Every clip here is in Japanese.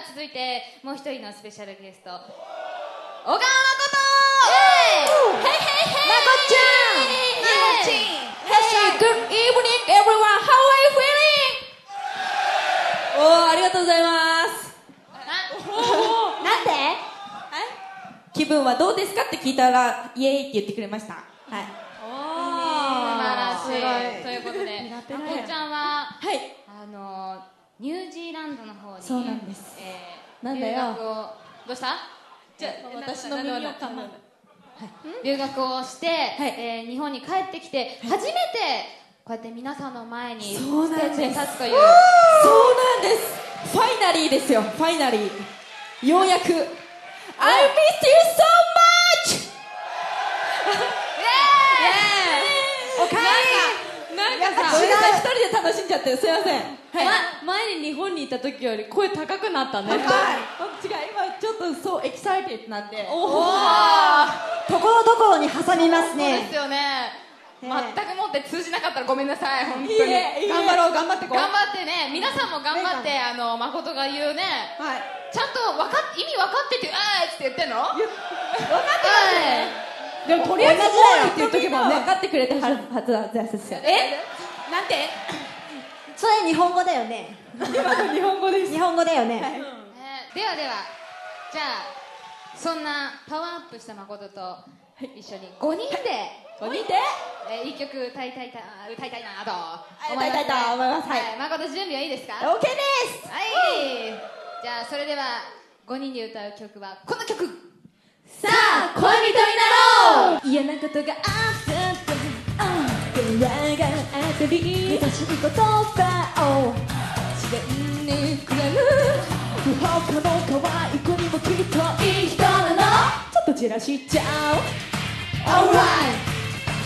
続いてもう一人のスペシャルゲスト、小川誠。 まこちゃん。Hey, good evening everyone. How are you feeling? おー、ありがとうございます。 なんで？ 気分はどうですかって聞いたらイエーイって言ってくれました。はい。 素晴らしい。ということで、まこちゃんははい。 ニュージーランドの方にそうなんです。なんだ留よ。 学をどうした？ じゃあ私の耳をかむ。 留学をして、 はい、 日本に帰ってきて初めてこうやって皆さんの前にステそうなんですージに立つという。 そうなんです。ファイナリーですよ。ファイナリー。ようやく。I miss you so much! おかえり。なんかさ、一人で楽しんじゃってる。すいません。 前に日本にいた時より声高くなったね。 違う、今ちょっとそうエキサイティブなんで。 ところどころに挟みますね。 そうですよね。全くもって通じなかったらごめんなさい。本当に頑張ろう、頑張ってこう。 頑張ってね、皆さんも頑張って、誠が言うね、ちゃんと意味分かってて、あーって言ってんの？分かってますね。 でもとりあえず同じだよって言っとけば分かってくれてはずですよ。 なんて？ それ日本語だよね。 日本語です。 日本語だよね。 ではでは、じゃあそんなパワーアップした誠と一緒に5人でいい曲歌いたいなと思います。誠準備はいいですか？ OK です。 はい。じゃあそれでは5人で歌う曲はこの曲。 さあ恋人になろう。 嫌なことがあったと電話があったり優しい言葉を違いにくれる他の可愛い子にもきっといい人なの。ちょっとじらしちゃう Alright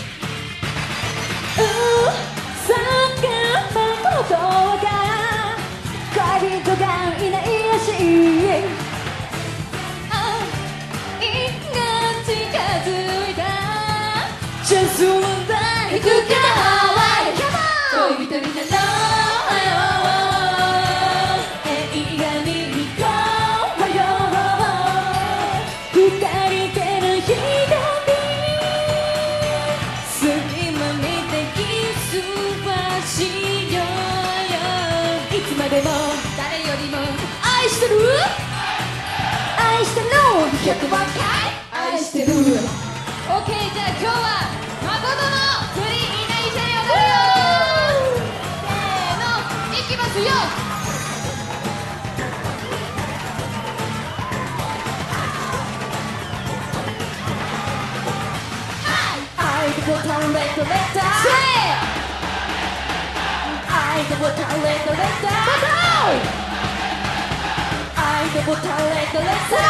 さがまことが恋人がいないしチャンスを奪い行くから恋人になろう映画に行こうよ二人での日旅隙間見てキスはしようよいつまでも誰よりも愛してる愛してる100万回愛してる OK じゃあ今日は誠のプリンいないせり踊るよ。せーの、いきますよ。愛のボタンレッドレッダー愛のボタンレッドレッダー愛のボタンレッドレッダー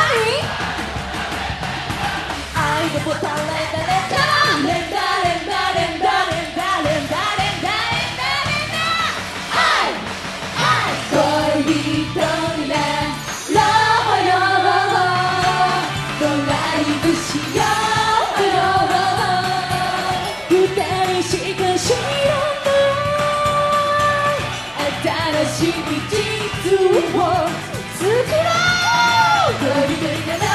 愛のボタンレッドレッダーレンダーレンダーレンダーレンダーレンダーレンダーレンダーレンダー恋人になろうよドライブしようよ二人しか知らない新しい地図を作ろう恋人になろう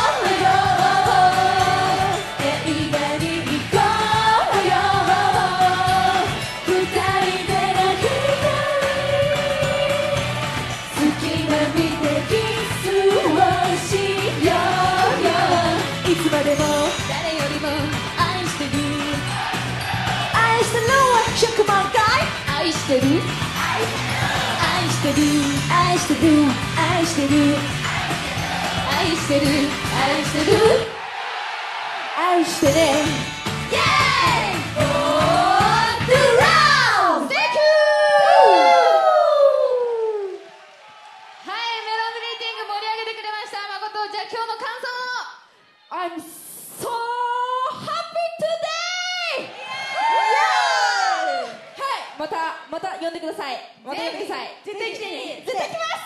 でも誰よりも愛してる愛してる100万回愛してる愛してる愛してる愛してる愛してる愛してる愛してるイエーイ All the round Thank you はい、メロングリーティング盛り上げてくれました。誠、じゃあ今日の感想を。 I'm so happy today! はい、また呼んでください。また呼んでください。 絶対来てね。 絶対来ます。